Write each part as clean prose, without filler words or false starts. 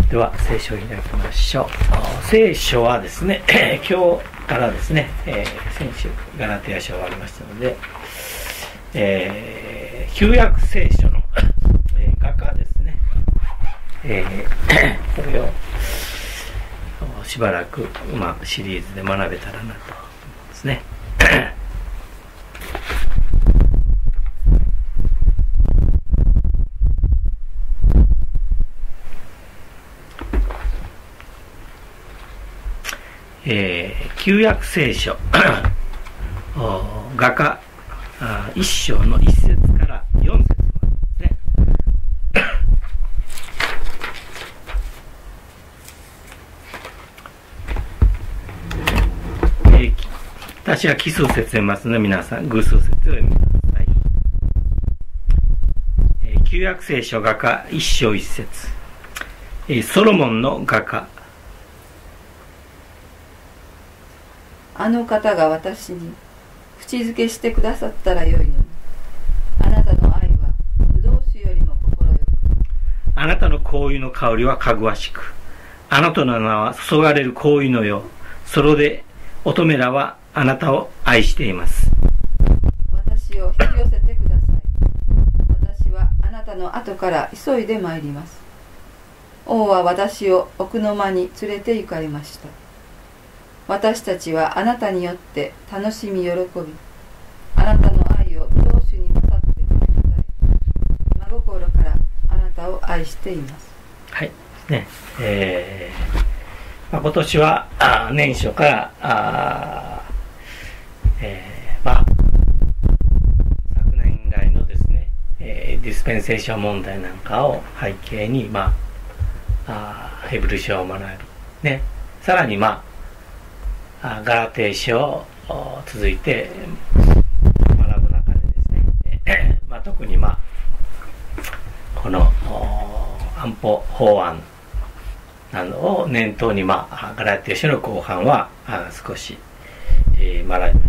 では聖書を開きましょう。聖書はですね今日からですね、先週ガラテヤ書がありましたので、旧約聖書の画家ですね、これをしばらく、シリーズで学べたらなと思いますね。旧約聖書画家1章の1節から4節までですね。私は奇数節読みますので、皆さん偶数節を読みください。旧約聖書画家1章1節、ソロモンの画家。 あの方が私に口づけしてくださったらよいのに、あなたの愛はブドウ酒よりも心よく、 あなたの香油の香りはかぐわしく、あなたの名は注がれる香油のよ。それで乙女らはあなたを愛しています。 私を引き寄せてください。私はあなたの後から急いで参ります。王は私を奥の間に連れて行かれました。私たちはあなたによって楽しみ喜び、あなたの愛をブドウ酒に勝ってください。真心からあなたを愛しています。 はいね、今年は年初から昨年来のですね、ディスペンセーション問題なんかを背景に、ヘブル書を学ぶ、ね、さらにガラテー書を続いて学ぶ中でですね、特にこの安保法案などを念頭に、ガラテー書の後半は少し、学びました。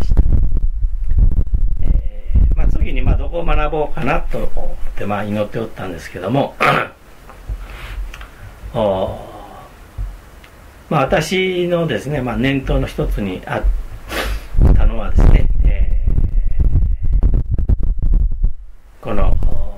次にどこを学ぼうかなと思って祈っておったんですけども私のですね、念頭の一つにあったのはですね、この、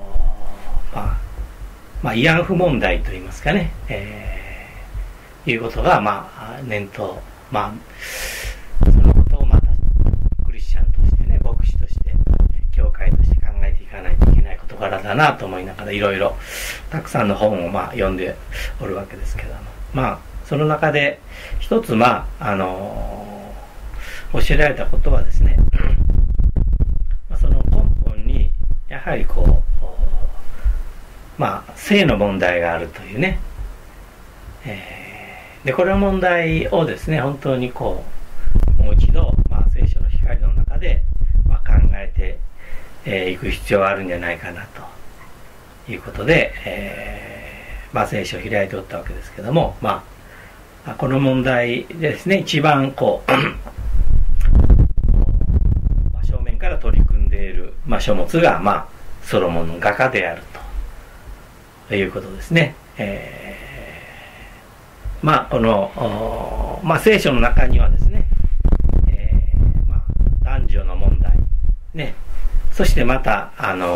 慰安婦問題といいますかね、いうことが、念頭、そのことをまたクリスチャンとしてね、牧師として、教会として考えていかないといけない事柄だなと思いながら、いろいろたくさんの本を読んでおるわけですけども、その中で一つ教えられたことはですね、その根本にやはり性の問題があるというね、でこれの問題をですね、本当にもう一度、聖書の光の中で、考えていく必要があるんじゃないかなということで、聖書を開いておったわけですけども、この問題でですね、一番正面から取り組んでいる、書物が、ソロモンの画家であるということですね。この、聖書の中にはですね、男女の問題、ね、そしてまた、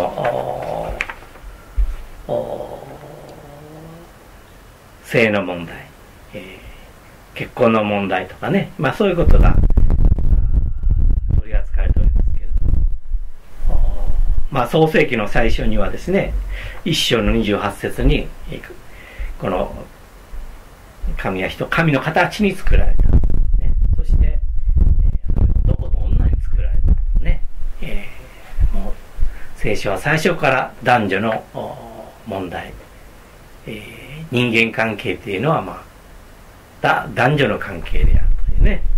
性の問題、結婚の問題とかね、そういうことが取り扱われておりますけれども、創世記の最初にはですね、1章の28節にこの神は人、神の形に作られた、ね、そして男と女に作られた、ね、もう聖書は最初から男女の問題、人間関係というのは男女の関係であるというね、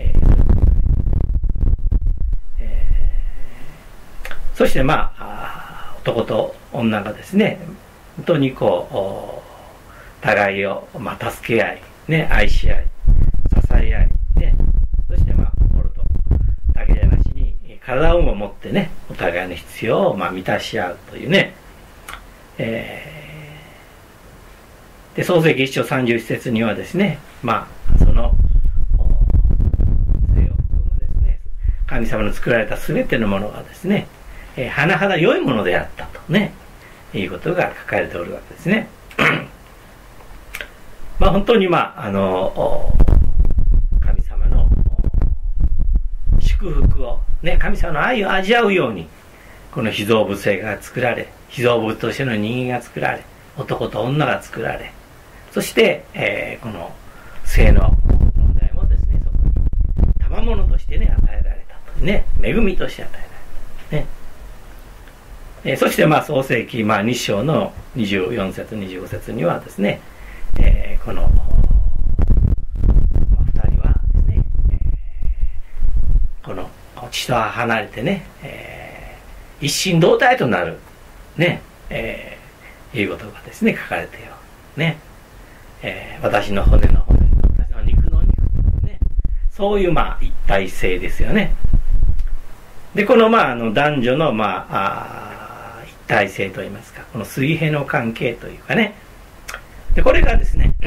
そして男と女がですね、本当に互いを助け合い、ね、愛し合い、支え合い、ね、そして心とだけじゃなしに体をも持ってね、お互いの必要を満たし合うというね、 で創世記1章31節にはですね、その性を含むですね、神様の作られた全てのものがですね、甚だ良いものであったとね、いうことが書かれておるわけですね。本当に神様の祝福をね、神様の愛を味わうようにこの被造物性が作られ、被造物としての人間が作られ、男と女が作られ、そして、この性の問題もですね、そこに賜物としてね、与えられたというね、恵みとして与えられたね。そして創世記2章の24節25節にはですね、この2人はですね、この父とは離れてね、一心同体となるね、いうことがですね書かれているね、私の骨の骨、私の肉の肉とね、そういう一体性ですよね。でこの男女の一体性といいますか、この水平の関係というかね、でこれがですね、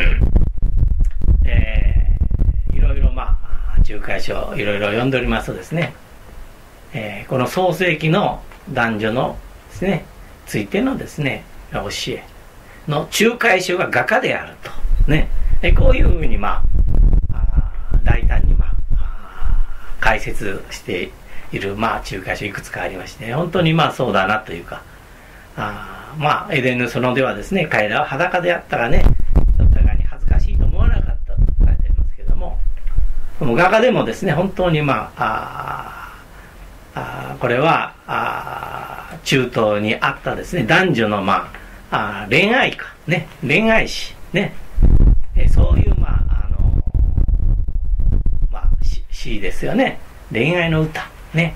いろいろ仲介書いろいろ読んでおりますとですね、この創世記の男女のですねついてのですね教えの仲介書が画家であるとね、こういうふうに大胆に解説している仲介書いくつかありまして、本当にそうだなというか、エデンの園ではですね、彼らは裸であったらね、お互いに恥ずかしいと思わなかったと書いてありますけれども、この画家でもですね、本当にこれは中東にあったですね、男女の恋愛歌ね、恋愛詩ね、そういう詩ですよね、恋愛の歌ね、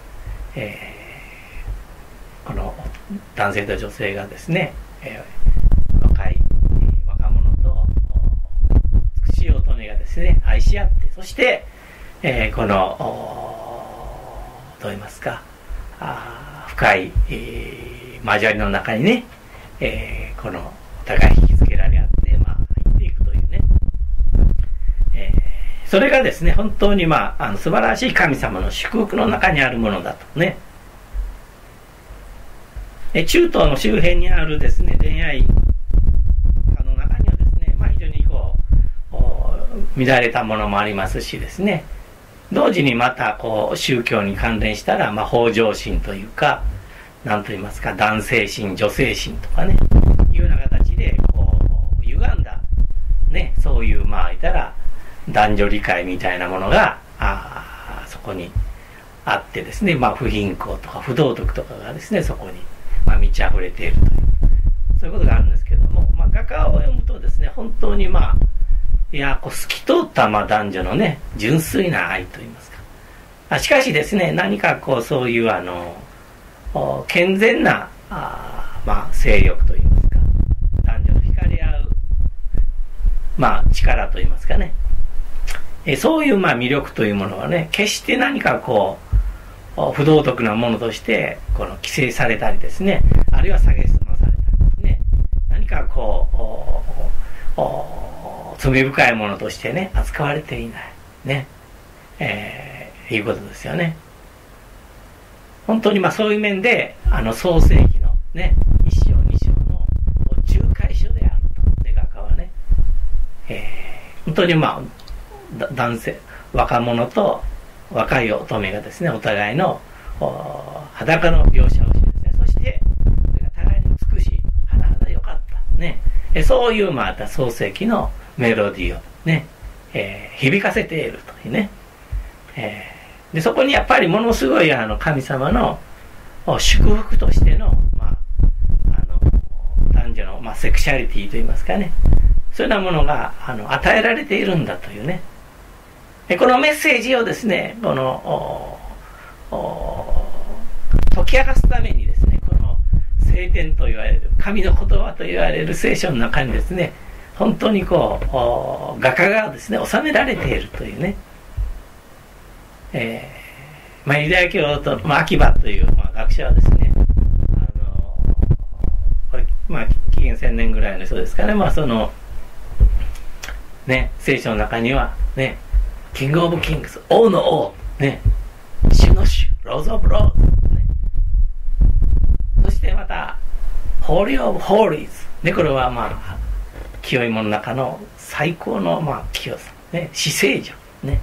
この男性と女性がですね、若者と美しい乙女がですね愛し合って、そして、このどう言いますか、深い、交わりの中にね、このお互い引きつけられ合って入っていくというね、それがですね本当に素晴らしい神様の祝福の中にあるものだとね。中東の周辺にあるですね恋愛の中にはですね、非常に乱れたものもありますしですね、同時にまた宗教に関連したら北条心というか、何と言いますか、男性心女性心とかねいうような形で歪んだね、そういう言ったら男女理解みたいなものがそこにあってですね、不貧困とか不道徳とかがですねそこに満ち溢れているという、そういうことがあるんですけども、画家を読むとですね、本当に透き通った男女のね純粋な愛といいますか、しかしですね、何かそういう健全な性欲といいますか、男女の惹かれ合う力といいますかね、そういう魅力というものはね、決して何か不道徳なものとして規制されたりですね、あるいは蔑まされたりですね、何か罪深いものとしてね扱われていないね、いうことですよね。本当にそういう面で創世記のね1章2章の仲介書であると、で画家はね、本当に男性若者と若い乙女がですねお互いの裸の描写をしてですね、そしてそれが互いに美しい、甚だ良かったね、そういうまた創世記のメロディーをね、響かせているというね、でそこにやっぱりものすごい神様の祝福としての、男女の、セクシャリティといいますかね、そういうようなものが与えられているんだというね、このメッセージをですね解き明かすためにですね、この聖典と言われる神の言葉と言われる聖書の中にですね、本当に画家がですね収められているというね、ユダヤ教と、秋葉という、学者はですね、これ、キ紀元1000年ぐらいの人ですかね、まあそのね、聖書の中にはね、キングオブキングス、王の王、ね、主の主、ローズオブローズ、ね、そしてまたホーリーオブホーリーズ、ね、これはまあ清いものの中の最高のまあ清さ、ね、至聖女、ね、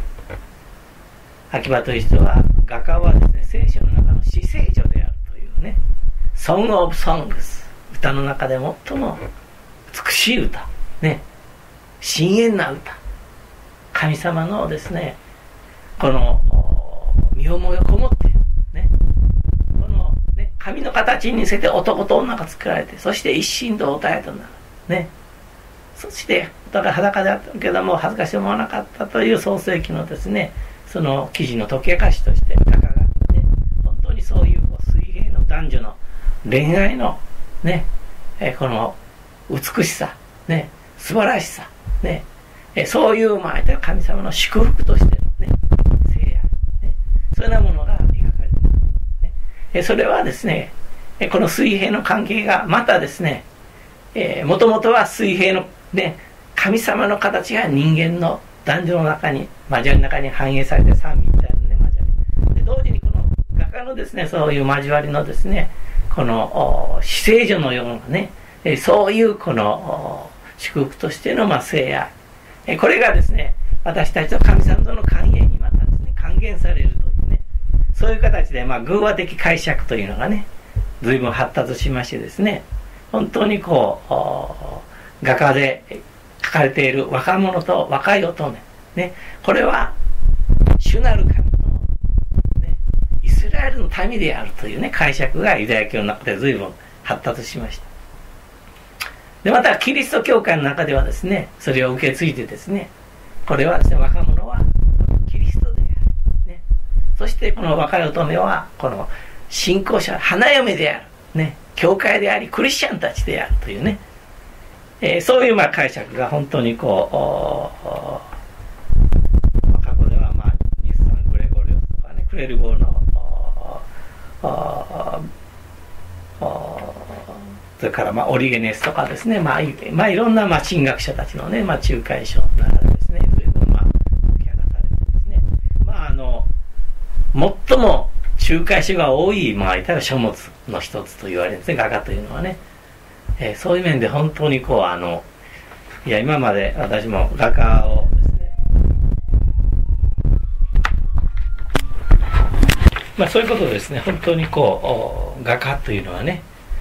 秋葉という人は画家はですね、聖書の中の至聖女であるというね、Song of Songs、歌の中で最も美しい歌、ね、深遠な歌、神様のですね、この身思いをこもってね、このね、神の形に似せて男と女が作られて、そして一心同体となるね、そしてだから裸であったけども恥ずかしい思わなかったという創世記のですね、その記事の解き明かしとして画家がね、本当にそういう水平の男女の恋愛のね、この美しさね、素晴らしさね、そういうまあ神様の祝福としてのね、聖愛、ね、そういうようなものが描かれている、ね、それはですね、この水平の関係がまたですね、もともとは水平のね、神様の形が人間の男女の中に、交わりの中に反映されて三位一体のね、交わり。で、同時にこの画家のですね、そういう交わりのですね、この至聖女のようなね、そういうこの祝福としてのまあ聖愛。これがですね、私たちの神様との関係にまたですね、還元されるというね、そういう形でまあ偶話的解釈というのがね、随分発達しましてですね、本当にこう、画家で書かれている若者と若い乙女、ね、これは主なる神と、ね、イスラエルの民であるというね、解釈がユダヤ教の中で随分発達しました。で、またキリスト教会の中ではですね、それを受け継いでですね、これはですね、若者はキリストである、ね、そしてこの若い乙女はこの信仰者、花嫁である、ね、教会でありクリスチャンたちであるというね、そういうまあ解釈が本当にこう、過去ではまあ日産グレゴリオスとかね、クレルゴのそれからまあオリゲネスとかですね、まあいろんなまあ神学者たちのね、まあ仲介書の中でですね、そういうのがまあ解き明かされてですね、まあ最も仲介書が多いまあいたら書物の一つと言われるんですね、画家というのはね。そういう面で本当にこういや今まで私も画家をですね、まあそういうことですね、本当にこう画家というのはね、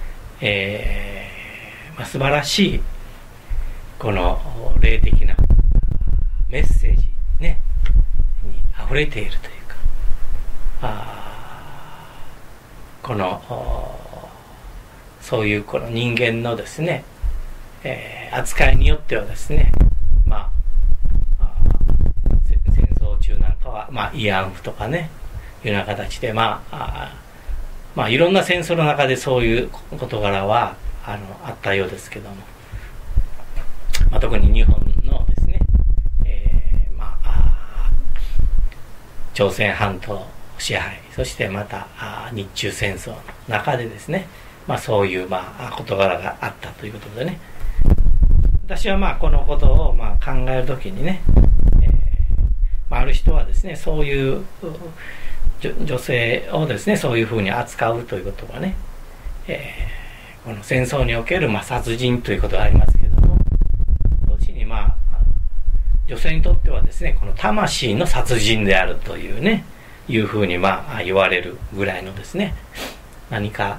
まあ、素晴らしいこの霊的なメッセージねにあふれているというか、このそういうこの人間のですね、扱いによってはですね、まあ戦争中なんかはまあ慰安婦とかねいうような形でまあいろんな戦争の中でそういう事柄はあったようですけども、まあ、特に日本のですね、朝鮮半島支配、そしてまた日中戦争の中でですね、まあそういうまあ事柄があったということでね、私はまあこのことをまあ考えるときにね、ある人はですね、そういう女性をですね、そういうふうに扱うということはね、この戦争におけるまあ殺人ということがありますけども、同時にまあ女性にとってはですね、この魂の殺人であるというね、いうふうにまあ言われるぐらいのですね、何か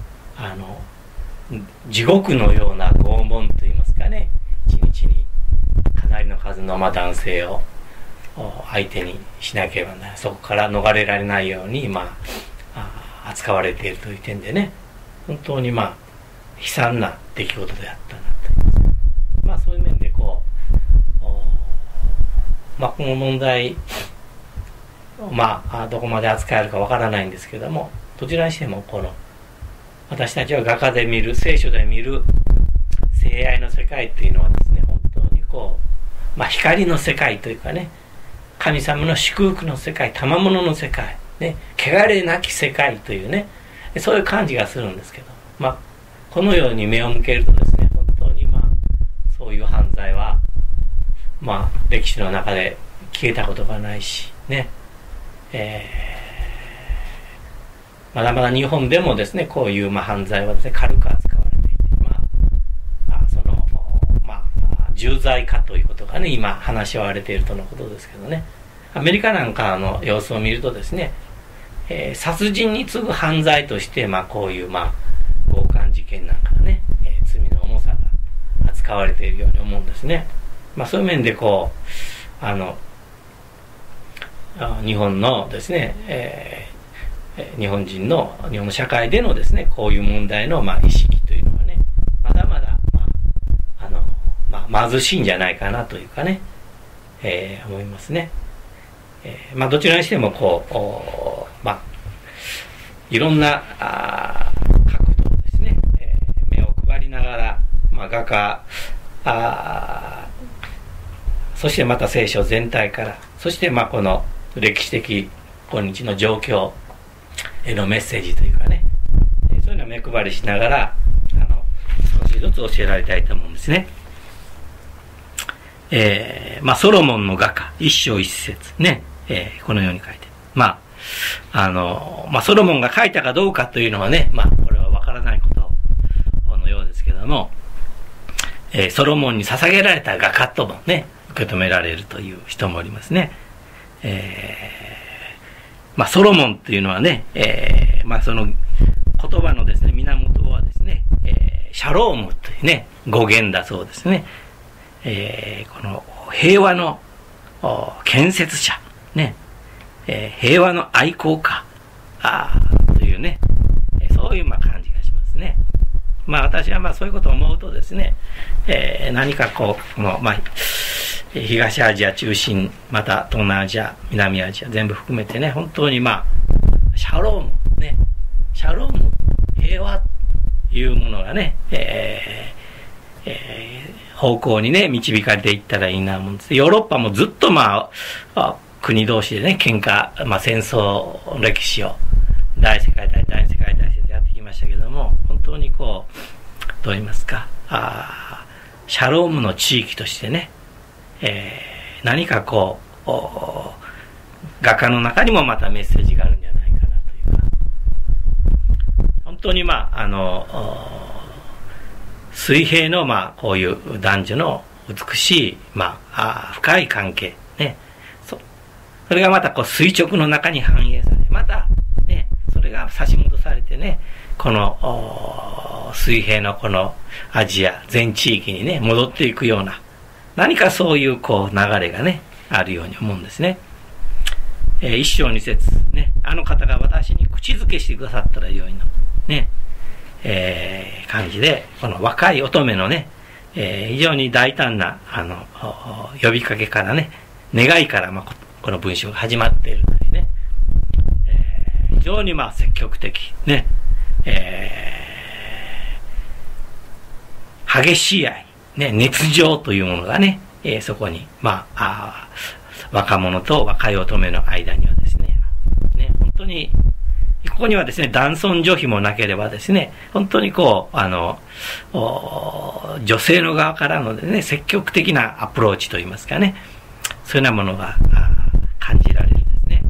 地獄のような拷問といいますかね、一日にかなりの数のまあ男性を相手にしなければならない、そこから逃れられないようにまあ扱われているという点でね、本当にまあ悲惨な出来事であったなと言います。まあそういう面でこう、まあこの問題まあどこまで扱えるかわからないんですけども、どちらにしてもこの私たちは画家で見る、聖書で見る聖愛の世界っていうのはですね、本当にこう、まあ光の世界というかね、神様の祝福の世界、賜物の世界、ね、汚れなき世界というね、そういう感じがするんですけど、まあこのように目を向けるとですね、本当にそういう犯罪は歴史の中で消えたことがないしね、まだまだ日本でもですね、こういう犯罪はですね、軽く扱われていて、重罪化ということがね、今話し合われているとのことですけどね、アメリカなんかの様子を見るとですね、殺人に次ぐ犯罪として、こういう強姦事件なんかがね、罪の重さが扱われているように思うんですね。そういう面でこう日本のですね、日本の社会でのですね、こういう問題の意識というのはね、まだまだ貧しいんじゃないかなというかね、思いますね。どちらにしてもこういろんな角度をですね、目を配りながら、画家そしてまた聖書全体から、そしてこの歴史的今日の状況へのメッセージというかね、そういうのを目配りしながら少しずつ教えられたいと思うんですね。ソロモンの画家一章一節ね、このように書いて、ソロモンが書いたかどうかというのはね、これはわからないことのようですけども、ソロモンに捧げられた画家ともね、受け止められるという人もおりますね。ソロモンというのはね、その言葉のですね、源はですね、シャロームというね、語源だそうですね。この平和の建設者、ね、平和の愛好家というね、そういう感じがしますね。私はそういうことを思うとですね、何かこの東アジア中心、また東南アジア、南アジア全部含めてね、本当にシャロームね、シャローム平和というものがね、方向にね導かれていったらいいなと思うんです。ヨーロッパもずっと国同士でね喧嘩、戦争の歴史を第一次世界大戦、第二次世界大戦でやってきましたけども、本当にどう言いますか、シャロームの地域としてね、何か画家の中にもまたメッセージがあるんじゃないかなというか、本当に水平のこういう男女の美しい深い関係ね、それがまた垂直の中に反映され、またねそれが差し戻されてね、この水平のこのアジア全地域にね戻っていくような、何かそういう流れがねあるように思うんですね。一章二節ね、あの方が私に口づけしてくださったらよいのね、感じで、この若い乙女のね、非常に大胆な呼びかけからね、願いからこの文章が始まっているというね、非常に積極的ね、激しい愛ね、熱情というものがね、そこに若者と若い乙女の間にはですね、本当にここにはですね、男尊女卑もなければですね、本当に女性の側からのですね、積極的なアプローチといいますかね、そういうようなものが感じられるんですね。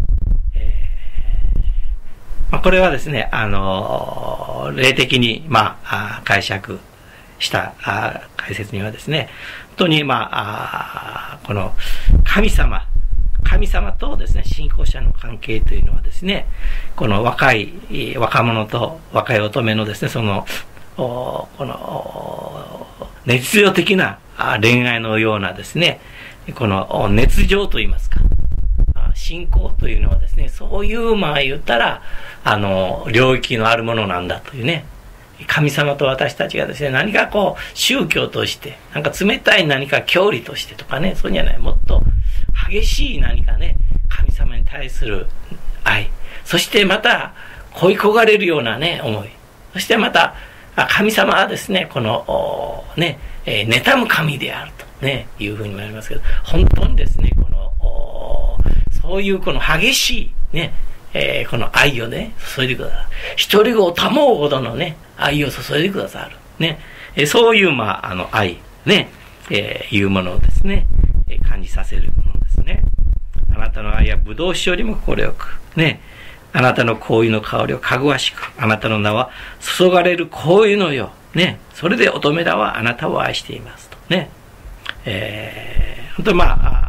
これはですね、霊的に解釈した解説にはですね、本当にこの神様とですね、信仰者の関係というのはですね、この若者と若い乙女のですね、この熱情的な恋愛のようなですね、この熱情といいますか、信仰というのはですね、そういう言ったら領域のあるものなんだというね、神様と私たちがですね、何か宗教としてなんか冷たい何か教理としてとかね、そうじゃない、もっと激しい何かね、神様に対する愛、そしてまた恋焦がれるようなね思い、そしてまた神様はですね、このね、妬む神であるとねいうふうにもありますけど、本当にですね、そういうこの激しいね、 この愛をね、注いでくださる。一人子を保うほどのね、愛を注いでくださる。ね。そういう、愛、ね、いうものをですね、感じさせるものですね。あなたの愛は葡萄酒よりも心よく、ね。あなたの香油の香りをかぐわしく、あなたの名は注がれる香油のよう、ね。それで乙女らはあなたを愛していますと。ね。本当に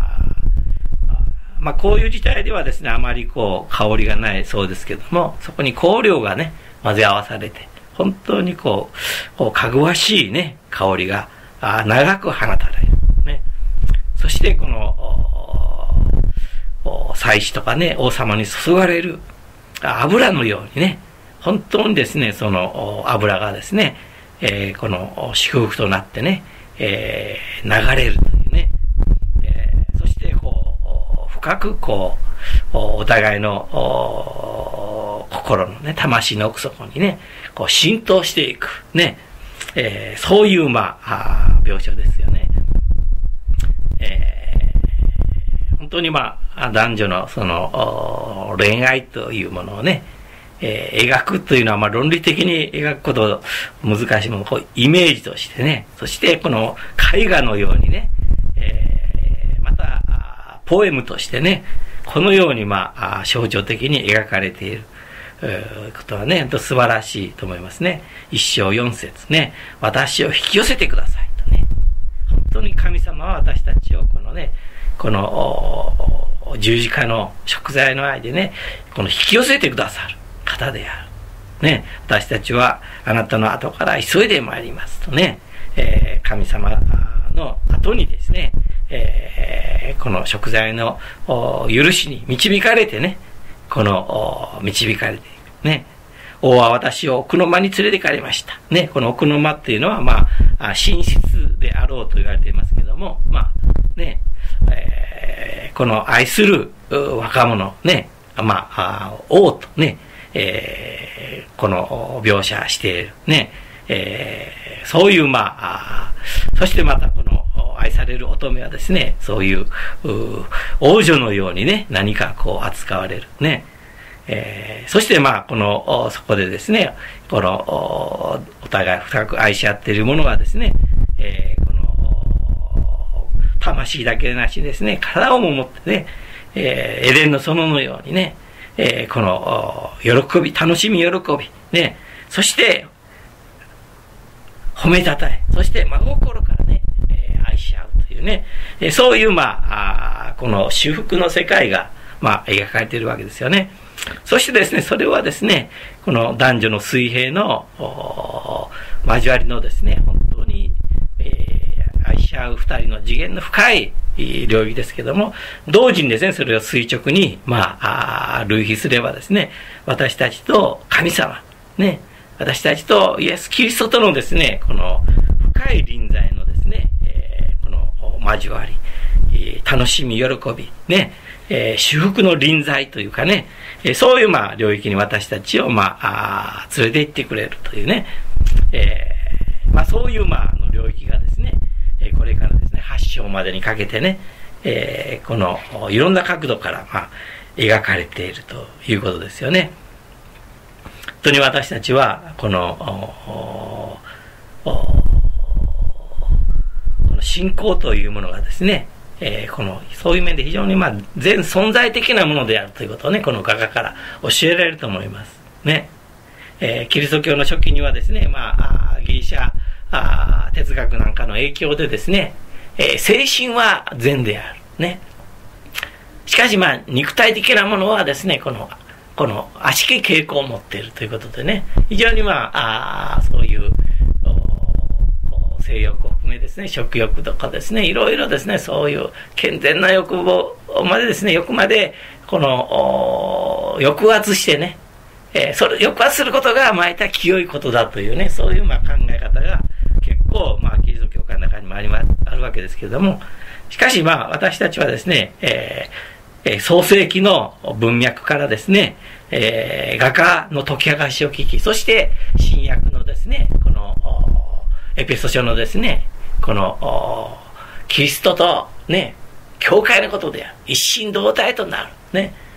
こういう事態ではですね、あまり香りがないそうですけども、そこに香料がね、混ぜ合わされて、本当にかぐわしいね、香りが長く放たれる。ね。そしてこの、祭司とかね、王様に注がれる油のようにね、本当にですね、その油がですね、この祝福となってね、流れるというね、そして深くお互いの心のね、魂の奥底にね、浸透していくね、そういう描写ですよね。本当に男女のその恋愛というものをね、描くというのは論理的に描くこと難しいものをイメージとしてね、そしてこの絵画のようにね、またポエムとしてね、このように象徴的に描かれていることはね、素晴らしいと思いますね。一章四節ね、私を引き寄せてくださいとね、本当に神様は私たちをこの十字架の贖罪の愛でね、この引き寄せてくださる方である。ね、私たちはあなたの後から急いでまいりますとね、神様の後にですね、この贖罪の許しに導かれてね、導かれていく。ね。王は私を奥の間に連れて行かれました。ね。この奥の間っていうのは、寝室であろうと言われていますけども、ね、この愛する若者、ね、王とね、この描写している。ね。そういう、そしてまたこの愛される乙女はですね、そういう王女のようにね、何か扱われる。ね。そしてそこでですね、お互い深く愛し合っているものはですね、この魂だけでなしですね、体をも持ってね、エデンの園のようにね、この喜び、楽しみ、喜び、ね、そして褒めたたえ、そして真心からね、愛し合うというね、そういうこの修復の世界が描かれているわけですよね。そしてですね、それはですね、この男女の水平の交わりのですね、本当に、愛し合う二人の次元の深い領域ですけども、同時にですね、それを垂直に類比すればですね、私たちと神様、ね、私たちとイエス・キリストとのですね、この深い臨在のですね、この交わり、楽しみ、喜び、ね、修復の臨在というかね、そういう領域に私たちを連れて行ってくれるというね、そういう領域がですね、これからですね、8章までにかけてね、このいろんな角度から描かれているということですよね。本当に私たちはこの信仰というものがですね、そういう面で非常に全存在的なものであるということをね、この画家から教えられると思いますね。キリスト教の初期にはですね、ギリシャ哲学なんかの影響でですね、精神は善であるね。しかし肉体的なものはですね、この悪しき傾向を持っているということでね、非常にそういう性欲を含めですね、食欲とかですね、いろいろですね、そういう健全な欲望までですね、欲まで抑圧してね、それ抑圧することがた清いことだというね、そういう考え方が結構キリスト教会の中にもあるわけですけれども、しかし私たちはですね、創世記の文脈からですね、画家の解き明かしを聞き、そして新約のですね、このエペソ書のですね、このキリストとね、教会のことである、一心同体となるね、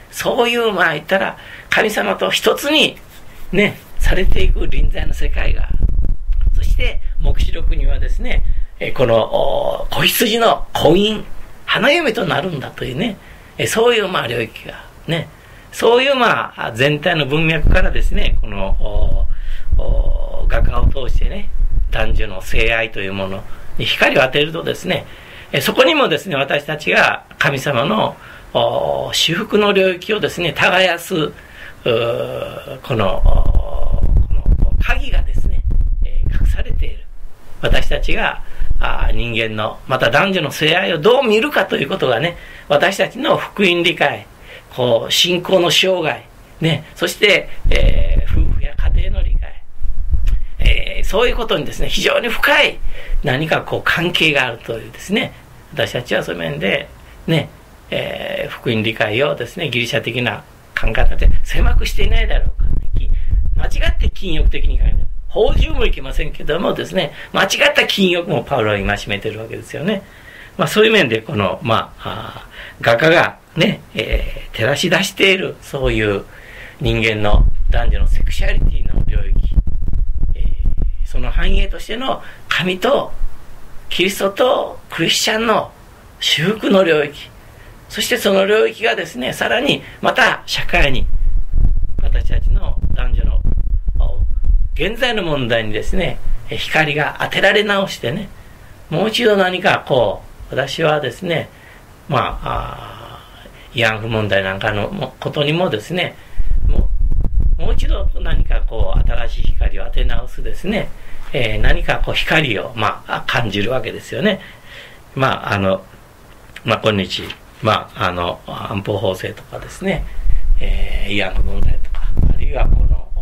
そういう言ったら神様と一つにねされていく臨在の世界がある。そして黙示録にはですね、この子羊の婚姻花嫁となるんだというね、そういう領域がね、そういう全体の文脈からですね、この画家を通してね、男女の性愛というものに光を当てるとですね、そこにもですね、私たちが神様の至福の領域をですね、耕すこの鍵がですね、隠されている。私たちが人間のまた男女の性愛をどう見るかということがね、私たちの福音理解、信仰の生涯、ね、そして、夫婦や家庭の理解、そういうことにですね、非常に深い何か関係があるというですね、私たちはそういう面でね、福音理解をですね、ギリシャ的な考え方で狭くしていないだろうか。間違って禁欲的に考える。放縦もいけませんけどもですね、間違った禁欲もパウロは戒めてるわけですよね。そういう面でこの画家がね、照らし出しているそういう人間の男女のセクシャリティの領域、その繁栄としての神とキリストとクリスチャンの修復の領域、そしてその領域がですね、さらにまた社会に私たちの男女の現在の問題にですね、光が当てられ直してね、もう一度何か私はですね、慰安婦問題なんかのことにもですね、もう一度何か新しい光を当て直すですね、何か光を感じるわけですよね。今日安保法制とかですね、慰安婦問題とか、あるいは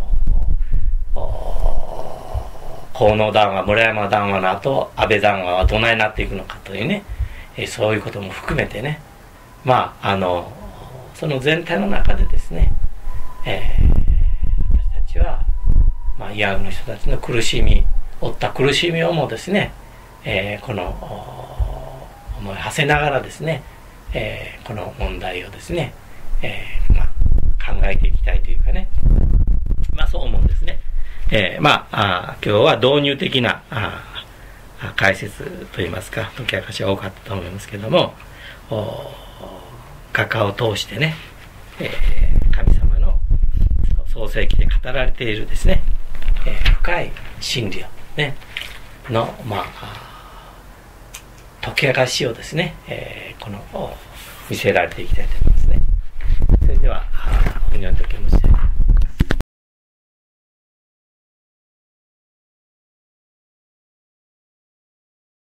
河野談話、村山談話の後、安倍談話はどないなっていくのかというね、そういうことも含めてね、その全体の中でですね、私たちは、慰安婦の人たちの苦しみ、負った苦しみをもですね、この思い馳せながらですね、この問題をですね、考えていきたいというかね、そう思うんですね。今日は導入的な解説といいますか、解き明かしが多かったと思いますけれども、画家を通してね、神様の創世記で語られているですね、深い真理をねの解き明かしをですね、見せられていきたいと思いますね。それではお祈りの時をもして